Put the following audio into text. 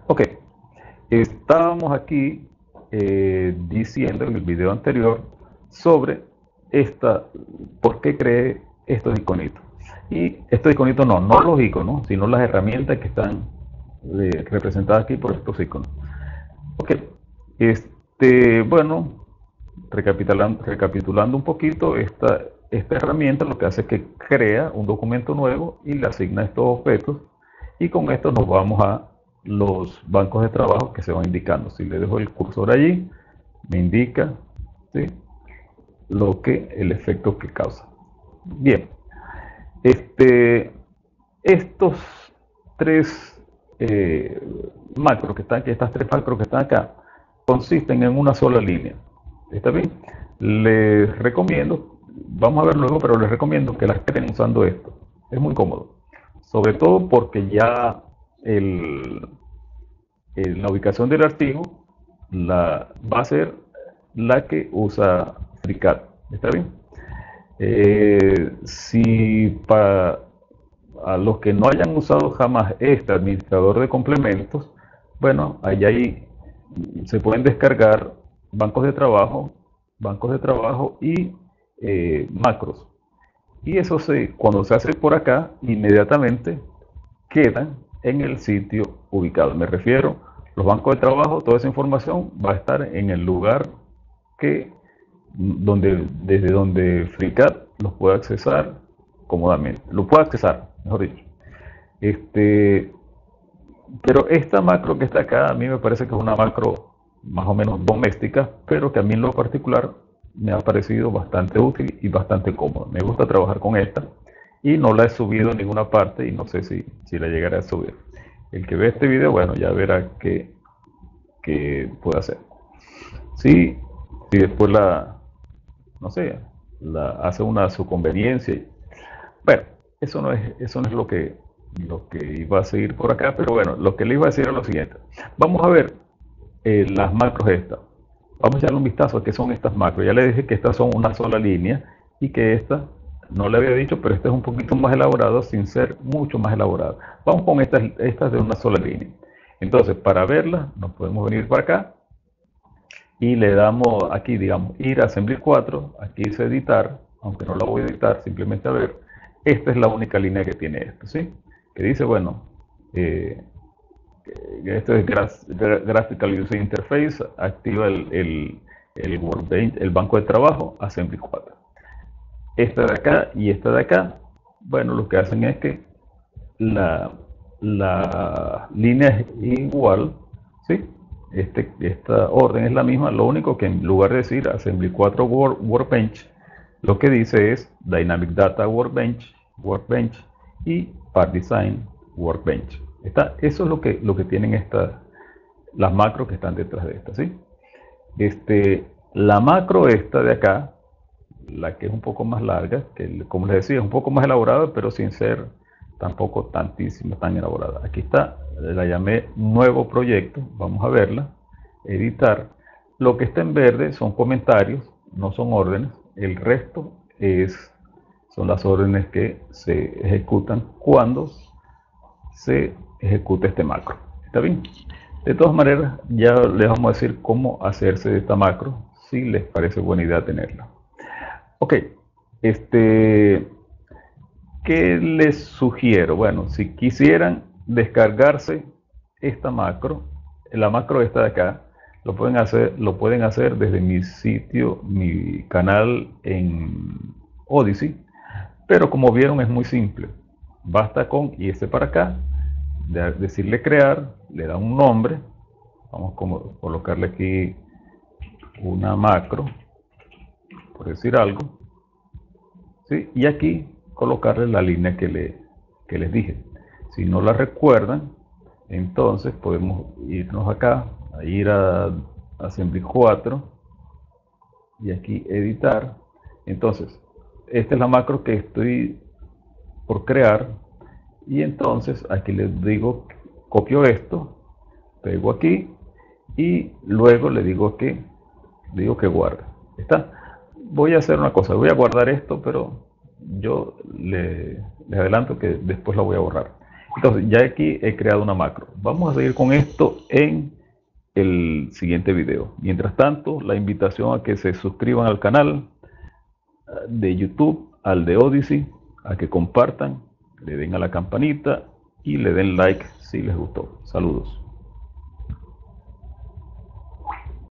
Ok, estábamos aquí diciendo en el video anterior sobre esta, por qué creé estos iconitos. Y estos iconitos no los iconos, sino las herramientas que están representadas aquí por estos iconos. Ok, bueno, recapitulando un poquito, esta herramienta lo que hace es que crea un documento nuevo y le asigna estos objetos, y con esto nos vamos a los bancos de trabajo que se van indicando. Si le dejo el cursor allí, me indica, ¿sí?, el efecto que causa. Bien, estos tres macros que están aquí, estas tres macros que están acá, consisten en una sola línea. ¿Está bien? Les recomiendo, vamos a ver luego, pero les recomiendo que las estén usando esto. Es muy cómodo. Sobre todo porque ya el, la ubicación del archivo va a ser la que usa FreeCAD. ¿Está bien? Si para a los que no hayan usado jamás este administrador de complementos, bueno, ahí se pueden descargar bancos de trabajo y macros. Y eso cuando se hace por acá, inmediatamente quedan en el sitio ubicado. Me refiero, los bancos de trabajo, toda esa información va a estar en el lugar que desde donde FreeCAD los puede accesar cómodamente. Lo puede accesar, mejor dicho. Este, pero esta macro que está acá, a mí me parece que es una macro más o menos doméstica, pero que a mí en lo particular me ha parecido bastante útil y bastante cómoda. Me gusta trabajar con esta y no la he subido en ninguna parte y no sé si la llegaré a subir. El que ve este video, bueno, ya verá qué puede hacer. Si después no sé, la hace una a su conveniencia. Bueno, eso no es lo que iba a seguir por acá, pero bueno, lo que le iba a decir es lo siguiente. Vamos a ver las macros estas. Vamos a echarle un vistazo a qué son estas macros. Ya le dije que estas son una sola línea y que esta, no le había dicho, pero esta es un poquito más elaborada sin ser mucho más elaborada. Vamos con estas de una sola línea. Entonces, para verlas, nos podemos venir para acá y le damos aquí, digamos, ir a Assembly 4, aquí dice editar, aunque no la voy a editar, simplemente a ver. Esta es la única línea que tiene esto, ¿sí? Que dice, bueno, eh, esto es Graphical User Interface, activa el Workbench, el banco de trabajo, Assembly 4. Esta de acá y esta de acá, bueno, lo que hacen es que la, la línea es igual, ¿sí? Esta orden es la misma, lo único que en lugar de decir Assembly 4 Workbench, lo que dice es Dynamic Data Workbench y Part Design Workbench. Eso es lo que tienen las macros que están detrás de esta, ¿sí? La macro esta de acá, la que es un poco más larga, que como les decía, es un poco más elaborada, pero sin ser tampoco tantísima, tan elaborada. Aquí está, la llamé nuevo proyecto, vamos a verla, editar. Lo que está en verde son comentarios, no son órdenes, el resto son las órdenes que se ejecutan cuando se ejecuta este macro. ¿Está bien? De todas maneras, ya les vamos a decir cómo hacerse de esta macro, si les parece buena idea tenerla. Ok, ¿qué les sugiero? Bueno, si quisieran descargarse esta macro, la macro esta de acá, lo pueden hacer desde mi sitio, mi canal en Odyssey, pero como vieron es muy simple. Basta con irse para acá, decirle crear, le da un nombre, vamos a colocarle aquí una macro, por decir algo, ¿sí? Y aquí colocarle la línea que les dije. Si no la recuerdan, entonces podemos irnos acá, a ir a Assembly 4 y aquí editar. Entonces, esta es la macro que estoy por crear y entonces aquí les digo, copio esto, pego aquí y luego le digo que guarde. ¿Está? Voy a hacer una cosa, voy a guardar esto, pero yo les adelanto que después la voy a borrar. Entonces, ya aquí he creado una macro. Vamos a seguir con esto en el siguiente video. Mientras tanto, la invitación a que se suscriban al canal de YouTube, al de Odyssey, a que compartan, le den a la campanita y le den like si les gustó. Saludos.